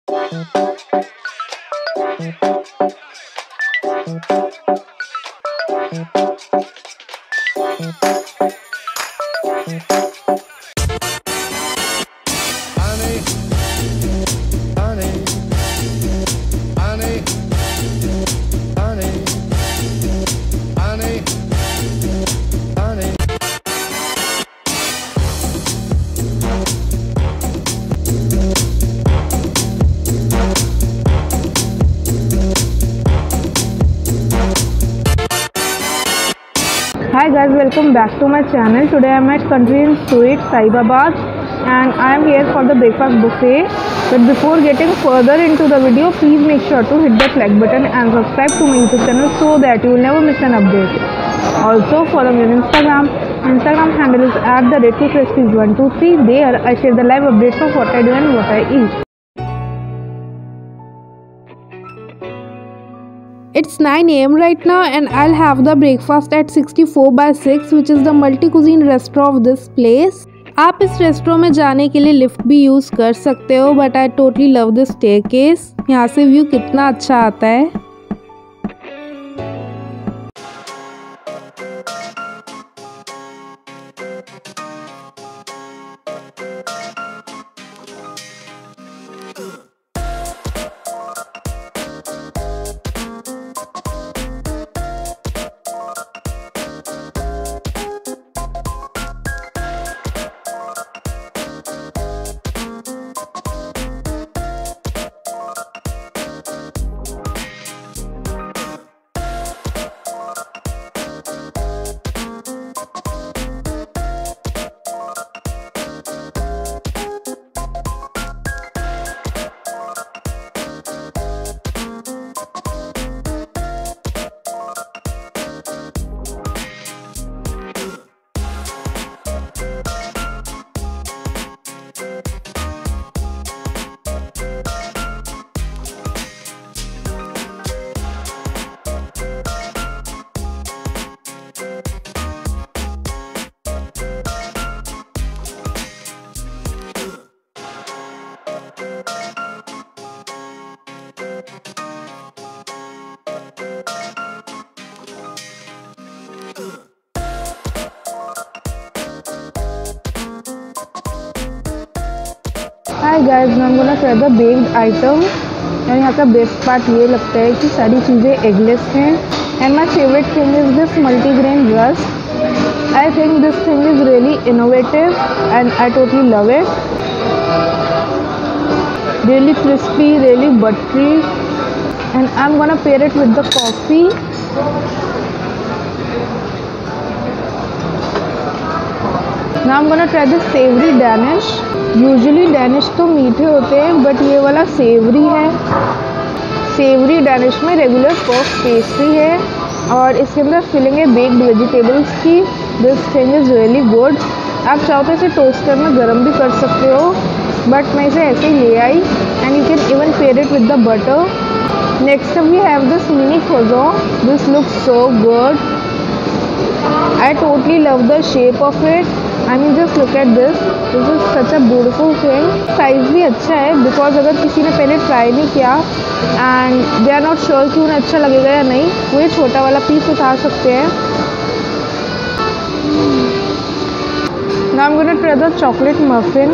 Hi guys, welcome back to my channel. Today I am at Country Inn Suite, Saibabad, and I am here for the breakfast buffet. But before getting further into the video, please make sure to hit the like button and subscribe to my YouTube channel so that you will never miss an update. Also follow me on Instagram. Instagram handle is @cookrecipes123. There I share the live updates of what I do and what I eat. It's 9 AM right now and I'll have the breakfast at 64/6, which is the multi-cuisine restaurant of this place. आप इस restaurant में जाने के लिए lift भी use कर सकते हो, but I totally love this staircase. यहाँ से व्यू कितना अच्छा आता है। हाय गाइस, मैं gonna try the baked item. और यहाँ का बेस्ट पार्ट ये लगता है कि सारी चीज़ें एगलेस हैं। And my favourite thing is this multigrain rusk. I think this thing is really innovative and I totally love it. Really crispy, really buttery, and I am gonna pair it with the coffee. Now I'm gonna try this savory Danish. Usually Danish तो मीठे होते हैं, but ये वाला savoury है। Savoury Danish में regular puff pastry है और इसके अंदर फिलिंग है बेक्ड वेजिटेबल्स की। This thing is really good. आप चाहो तो इसे टोस्टर में गर्म भी कर सकते हो, बट मैं इसे ऐसे ही ले आई। And you can even pair it with the butter. Next we have this mini croissant. This looks so good. I totally love the shape of it. I mean just look at this. This is such a beautiful thing. Size भी अच्छा है, because अगर किसी ने पहले try नहीं किया and they are not sure कि उन्हें अच्छा लगेगा या नहीं, वो ये छोटा वाला पीस उठा सकते हैं। Now I'm going to try the chocolate muffin.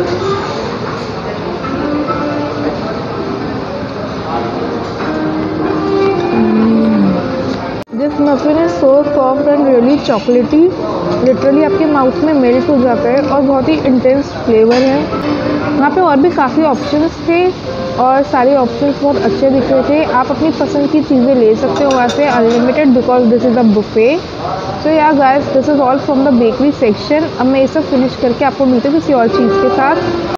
This muffin is so soft and really chocolatey. Literally आपके माउथ में मेल्ट हो जाता है और बहुत ही इंटेंस फ्लेवर है। वहाँ पे और भी काफ़ी ऑप्शंस थे और सारे ऑप्शंस बहुत अच्छे दिख रहे थे। आप अपनी पसंद की चीज़ें ले सकते हो वहाँ से unlimited, because this is a buffet. So yeah guys, this is all from the bakery section. अब मैं ये सब फिनिश करके आपको मिलती हूँ किसी और चीज़ के साथ।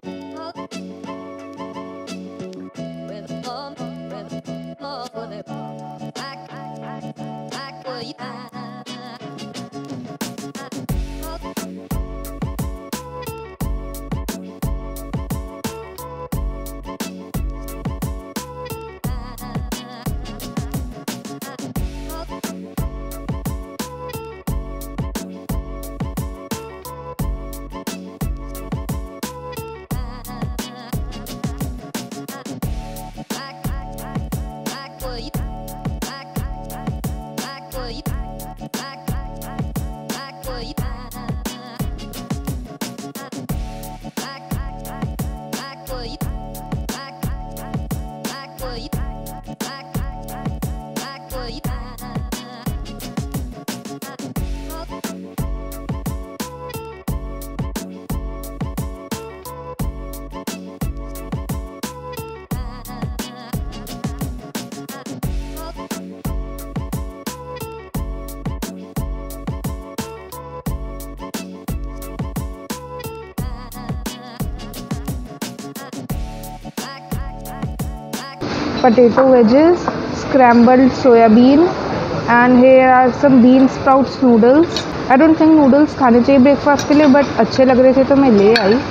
potato wedges, scrambled soyabean, and here are some bean sprouts noodles. I don't think noodles खाने चाहिए ब्रेकफास्ट के लिए, बट अच्छे लग रहे थे तो मैं ले आई.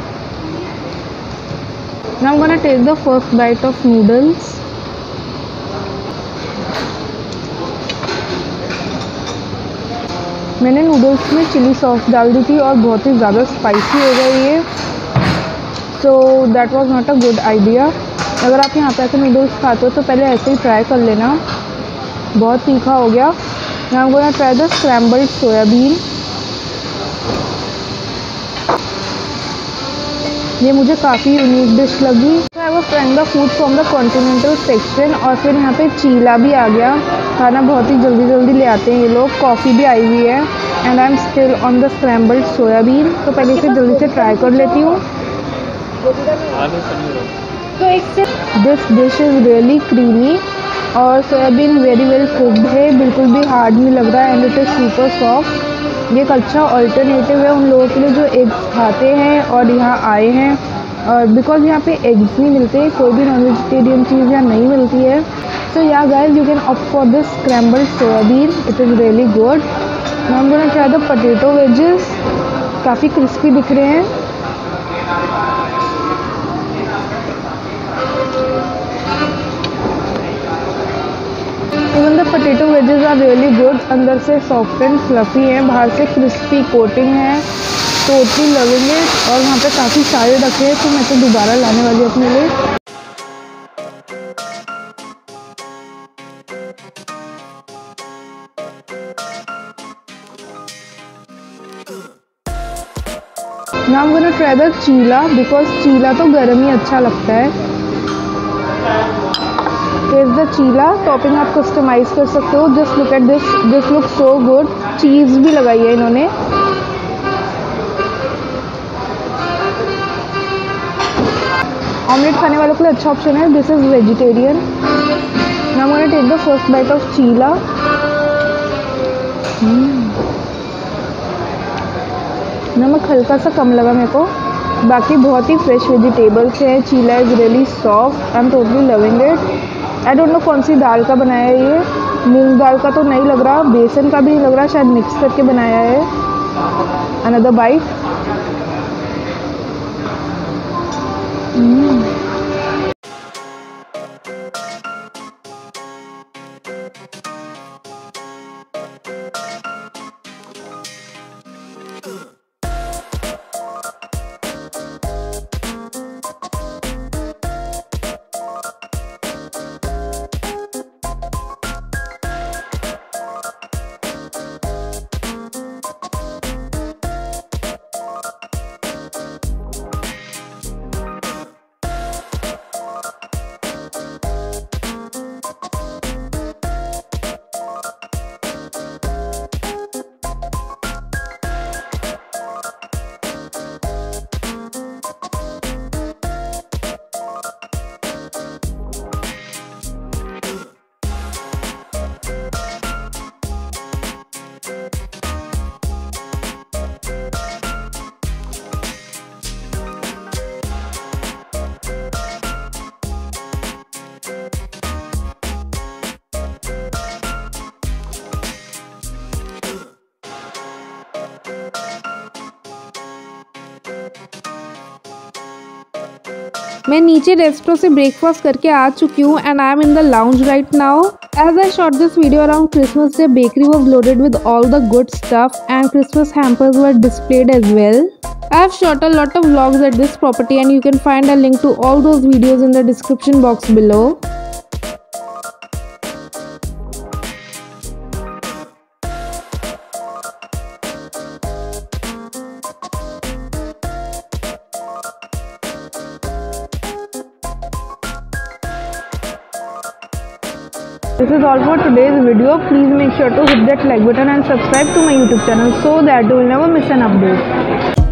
Now I'm gonna take the first bite of noodles. मैंने नूडल्स में चिली सॉस डाल दी थी और बहुत ही ज़्यादा स्पाइसी हो गई ये, so that was not a good idea. अगर आप यहाँ पे आके नूडल्स खाते हो तो पहले ऐसे ही ट्राई कर लेना. बहुत तीखा हो गया. Now I am gonna try the scrambled soybean. ये मुझे काफ़ी यूनिक डिश लगी. I was trying the food from the continental section, और फिर यहाँ पे चीला भी आ गया. खाना बहुत ही जल्दी जल्दी ले आते हैं ये लोग. कॉफ़ी भी आई हुई है. And I am still on the scrambled soybean. तो पहले इसे जल्दी से ट्राई कर लेती हूँ. This dish is really creamy और सोयाबीन वेरी वेल कुक्ड है. बिल्कुल भी हार्ड नहीं लग रहा है and it is super soft. ये एक अच्छा अल्टरनेटिव है उन लोगों के लिए जो एग्स खाते हैं और यहाँ आए हैं. और बिकॉज यहाँ पे एग्स नहीं मिलते, कोई भी नॉन वेजिटेरियन चीज़ यहाँ नहीं मिलती है. So yeah guys, you can opt for this scrambled soybean. It is really good. Now I am gonna try the potato wedges. काफ़ी क्रिस्पी दिख रहे हैं. Even the potato wedges are really good. अंदर से सॉफ्ट एंड फ्लफी है, बाहर से crispy coating है. Totally loving it. और वहाँ पे काफ़ी सारे रखे हैं तो मैं तो दोबारा लाने वाली हूँ अपने लिए. Now I'm gonna try the chilla, because chilla तो गर्म ही अच्छा लगता है. Here's the chilla. टॉपिंग आप कस्टमाइज कर सकते हो. Just look at this. This look so good. Cheese भी लगाई है इन्होंने. ऑमलेट खाने वालों के लिए अच्छा ऑप्शन है. This is vegetarian. Now I'm gonna take the first bite of chilla. नमक हल्का सा कम लगा मेरे को. बाकी बहुत ही फ्रेश वेजिटेबल्स हैं. Chilla is really soft. I am totally loving it. I don't know कौन सी दाल का बनाया है ये. मूंग दाल का तो नहीं लग रहा, बेसन का भी नहीं लग रहा. शायद मिक्स करके बनाया है. Another bite. मैं नीचे रेस्टोरेंट से ब्रेकफास्ट करके आ चुकी हूँ and I am in the lounge right now. As I shot this video around Christmas, the bakery was loaded with all the good stuff and Christmas hampers were displayed as well. I have shot a lot of vlogs at this property and you can find a link to all those videos in the description box below. This is all for today's video. Please make sure to hit that like button and subscribe to my YouTube channel so that you will never miss an update.